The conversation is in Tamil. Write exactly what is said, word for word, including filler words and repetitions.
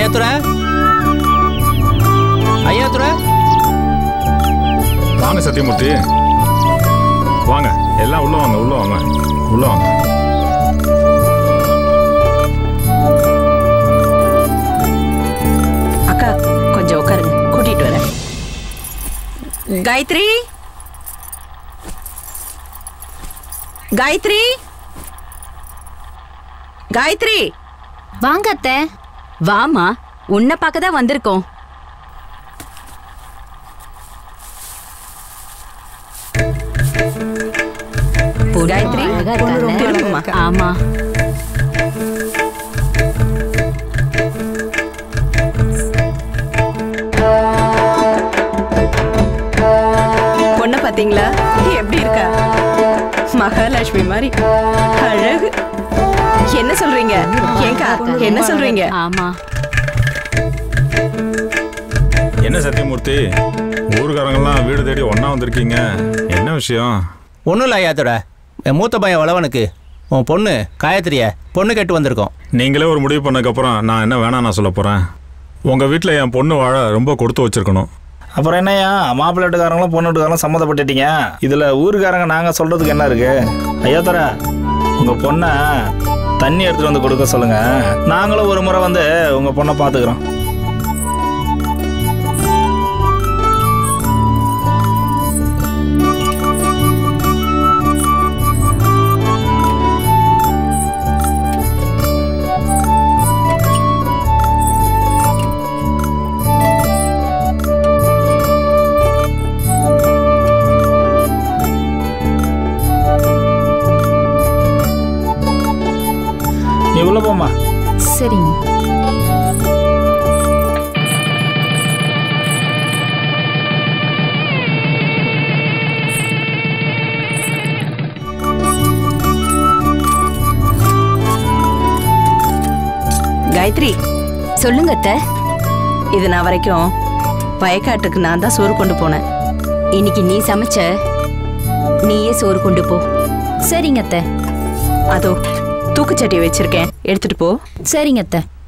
துரை, ஐயா துரை. வாங்க சத்தியமூர்த்தி, வாங்க எல்லாம் உள்ள வாங்க, உள்ள வாங்க, உள்ள வாங்க. அக்கா கொஞ்சம் உட்காருங்க, கூட்டிட்டு வரேன். காயத்ரி, காயத்ரி, காயத்ரி. வாங்க அத்தை. வாமா, உன்னை பார்க்க தான் வந்திருக்கோம். காயத்ரி, ஆமா. பொண்ண பாத்தீங்களா எப்படி இருக்கா? மகாலட்சுமி மாதிரி அழகு. என்ன சொல்றீங்க? ஏங்கா என்ன சொல்றீங்க? ஆமா. என்ன சத்தியமூர்த்தி, ஊருக்காரங்கெல்லாம் வீடு தேடி ஒன்னா வந்திருக்கீங்க, என்ன விஷயம்? ஒன்றும் இல்லை ஐயாத்தோட, என் மூத்த பையன் வளவனுக்கு உன் பொண்ணு காயத்ரிய பொண்ணு கேட்டு வந்திருக்கோம். நீங்களே ஒரு முடிவு பண்ணதுக்கப்புறம் நான் என்ன வேணாம் நான் சொல்ல போகிறேன். உங்கள் வீட்டில் என் பொண்ணு வாழ ரொம்ப கொடுத்து வச்சுருக்கணும். அப்புறம் என்னையா மாப்பிள்ளை வீட்டுக்காரங்களும் பொண்ணு வீட்டுக்காரங்களும் சம்மந்தப்பட்டுட்டீங்க. இதில் ஊருக்காரங்க நாங்கள் சொல்கிறதுக்கு என்ன இருக்குது? ஐயா தர உங்கள் பொண்ணை தண்ணி எடுத்துகிட்டு வந்து கொடுக்க சொல்லுங்கள். நாங்களும் ஒரு முறை வந்து உங்கள் பொண்ணை பார்த்துக்குறோம். போமா. சரிங்க. காயத்ரி, சொல்லுங்க அத்தை. இது நான் வரைக்கும் வயக்காட்டுக்கு நான் தான் சோறு கொண்டு போனேன். இன்னைக்கு நீ சமைச்ச, நீயே சோறு கொண்டு போ. சரிங்க அத்தை. அதோ தூக்குச்சட்டியை வச்சிருக்கேன், எடுத்துட்டு போ. சரிங்க அத்தை.